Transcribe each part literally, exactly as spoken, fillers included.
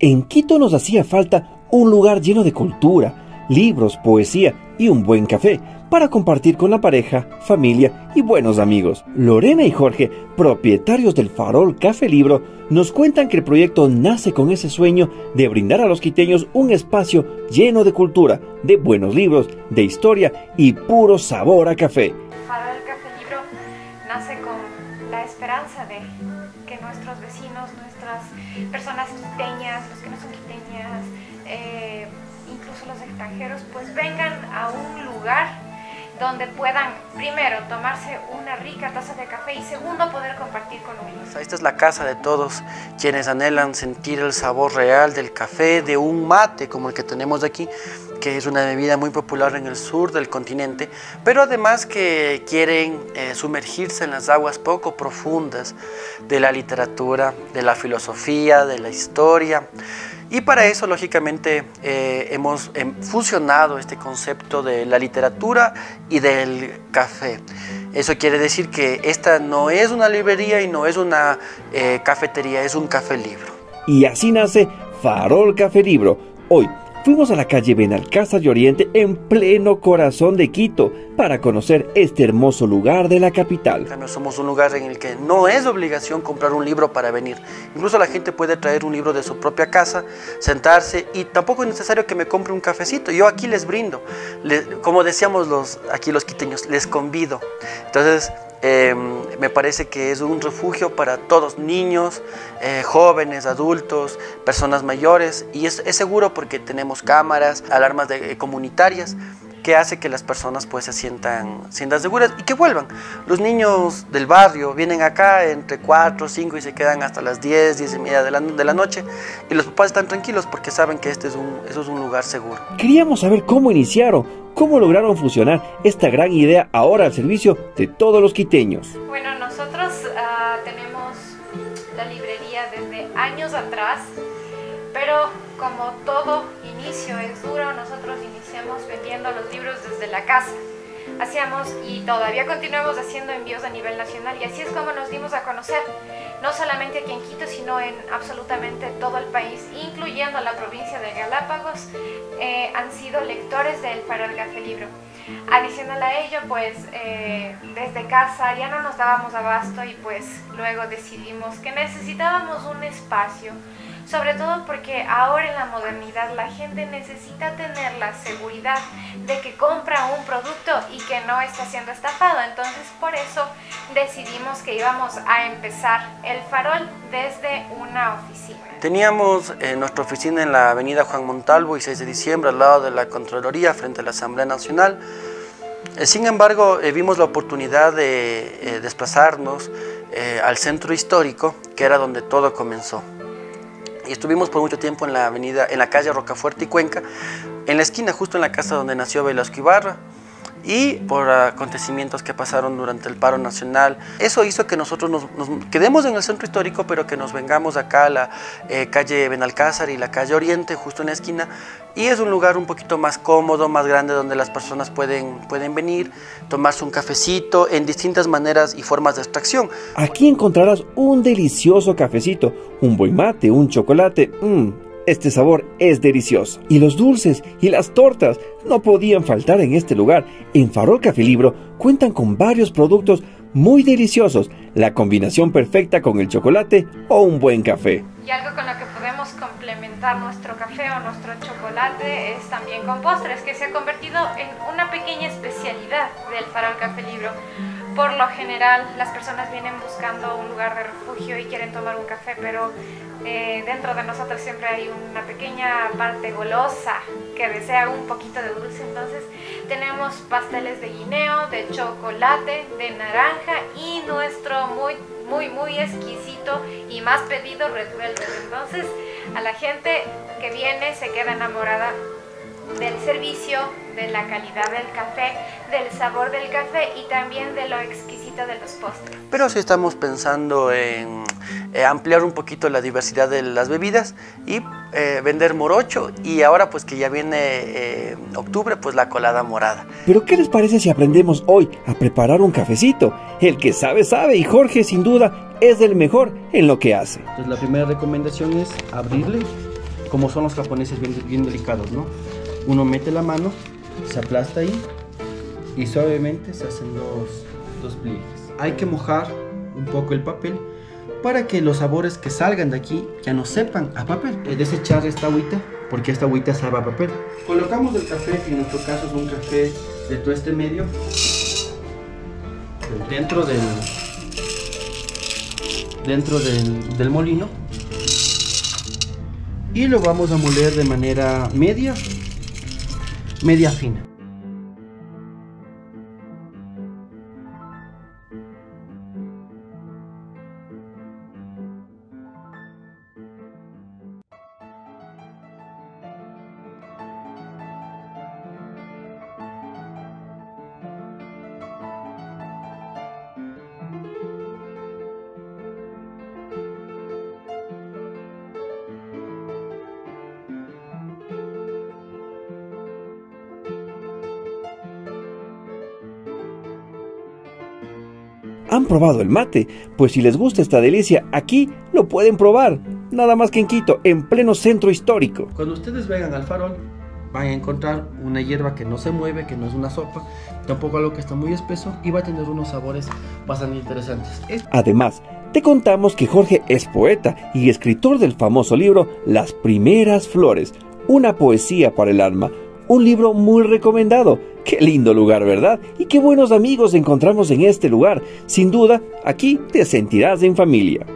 En Quito nos hacía falta un lugar lleno de cultura, libros, poesía y un buen café para compartir con la pareja, familia y buenos amigos. Lorena y Jorge, propietarios del Farol Café Libro, nos cuentan que el proyecto nace con ese sueño de brindar a los quiteños un espacio lleno de cultura, de buenos libros, de historia y puro sabor a café. Farol Café Libro nace con la esperanza de que nuestros vecinos, nuestras personas quiteñas, los que no son quiteñas, eh, incluso los extranjeros, pues vengan a un lugar donde puedan, primero, tomarse una rica taza de café y segundo, poder compartir con ellos. Esta es la casa de todos quienes anhelan sentir el sabor real del café, de un mate como el que tenemos aquí, que es una bebida muy popular en el sur del continente, pero además que quieren eh, sumergirse en las aguas poco profundas de la literatura, de la filosofía, de la historia. Y para eso, lógicamente, eh, hemos eh, fusionado este concepto de la literatura y del café. Eso quiere decir que esta no es una librería y no es una eh, cafetería, es un café libro. Y así nace Farol Café Libro. Hoy fuimos a la calle Benalcázar y Oriente en pleno corazón de Quito para conocer este hermoso lugar de la capital. Somos un lugar en el que no es obligación comprar un libro para venir. Incluso la gente puede traer un libro de su propia casa, sentarse, y tampoco es necesario que me compre un cafecito. Yo aquí les brindo, les, como decíamos los, aquí los quiteños, les convido. Entonces, Eh, me parece que es un refugio para todos, niños, eh, jóvenes, adultos, personas mayores, y es, es seguro porque tenemos cámaras, alarmas de, eh, comunitarias, que hace que las personas pues se sientan, sientan seguras y que vuelvan. Los niños del barrio vienen acá entre cuatro, cinco y se quedan hasta las diez, diez y media de la, de la noche, y los papás están tranquilos porque saben que este es un, eso es un lugar seguro. Queríamos saber cómo iniciaron, cómo lograron fusionar esta gran idea ahora al servicio de todos los quiteños. Bueno, nosotros uh, tenemos la librería desde años atrás, pero como todo inicio es duro, nosotros iniciamos vendiendo los libros desde la casa. Hacíamos y todavía continuamos haciendo envíos a nivel nacional, y así es como nos dimos a conocer, no solamente aquí en Quito, sino en absolutamente todo el país, incluyendo la provincia de Galápagos. Eh, han sido lectores del Farol Café Libro. Adicional a ello, pues eh, desde casa ya no nos dábamos abasto, y pues luego decidimos que necesitábamos un espacio, sobre todo porque ahora en la modernidad la gente necesita tener la seguridad de que compra un producto y que no está siendo estafado. Entonces por eso decidimos que íbamos a empezar el Farol desde una oficina. Teníamos eh, nuestra oficina en la avenida Juan Montalvo y seis de diciembre, al lado de la Contraloría, frente a la Asamblea Nacional. Eh, sin embargo, eh, vimos la oportunidad de eh, desplazarnos eh, al centro histórico, que era donde todo comenzó. Y estuvimos por mucho tiempo en la avenida, en la calle Rocafuerte y Cuenca, en la esquina, justo en la casa donde nació Velasco Ibarra, y por acontecimientos que pasaron durante el paro nacional. Eso hizo que nosotros nos, nos quedemos en el centro histórico, pero que nos vengamos acá a la eh, calle Benalcázar y la calle Oriente, justo en la esquina, y es un lugar un poquito más cómodo, más grande, donde las personas pueden, pueden venir, tomarse un cafecito en distintas maneras y formas de extracción. Aquí encontrarás un delicioso cafecito, un buen mate, un chocolate. Mmm, este sabor es delicioso. Y los dulces y las tortas no podían faltar en este lugar. En Farol Café Libro cuentan con varios productos muy deliciosos, la combinación perfecta con el chocolate o un buen café. Y algo con lo que podemos complementar nuestro café o nuestro chocolate es también con postres, que se ha convertido en una pequeña especialidad del Farol Café Libro. Por lo general, las personas vienen buscando un lugar de refugio y quieren tomar un café, pero eh, dentro de nosotros siempre hay una pequeña parte golosa que desea un poquito de dulce. Entonces tenemos pasteles de guineo, de chocolate, de naranja y nuestro muy, muy, muy exquisito y más pedido Red Velvet. Entonces a la gente que viene se queda enamorada del servicio, de la calidad del café, del sabor del café y también de lo exquisito de los postres. Pero sí estamos pensando en eh, ampliar un poquito la diversidad de las bebidas y eh, vender morocho, y ahora pues que ya viene eh, octubre, pues la colada morada. Pero ¿qué les parece si aprendemos hoy a preparar un cafecito? El que sabe, sabe, y Jorge sin duda es el mejor en lo que hace. Entonces la primera recomendación es abrirle como son los japoneses, bien, bien delicados, ¿no? Uno mete la mano, se aplasta ahí y suavemente se hacen dos, dos pliegues. Hay que mojar un poco el papel para que los sabores que salgan de aquí ya no sepan a papel. Desechar esta agüita, porque esta agüita sabe a papel. Colocamos el café, que en nuestro caso es un café de tueste medio, dentro del, dentro del, del molino, y lo vamos a moler de manera media, media fina. ¿Han probado el mate? Pues si les gusta esta delicia, aquí lo pueden probar. Nada más que en Quito, en pleno centro histórico. Cuando ustedes vengan al Farol, van a encontrar una hierba que no se mueve, que no es una sopa, tampoco algo que está muy espeso, y va a tener unos sabores bastante interesantes. Además, te contamos que Jorge es poeta y escritor del famoso libro Las Primeras Flores, una poesía para el alma. Un libro muy recomendado. Qué lindo lugar, ¿verdad? Y qué buenos amigos encontramos en este lugar. Sin duda, aquí te sentirás en familia.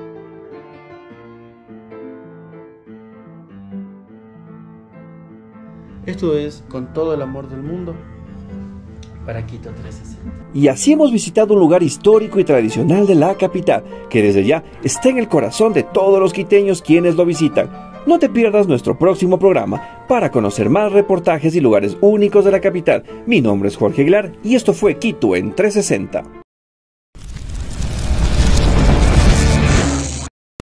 Esto es con todo el amor del mundo para Quito trescientos sesenta. Y así hemos visitado un lugar histórico y tradicional de la capital, que desde ya está en el corazón de todos los quiteños quienes lo visitan. No te pierdas nuestro próximo programa para conocer más reportajes y lugares únicos de la capital. Mi nombre es Jorge Aguilar y esto fue Quito en trescientos sesenta.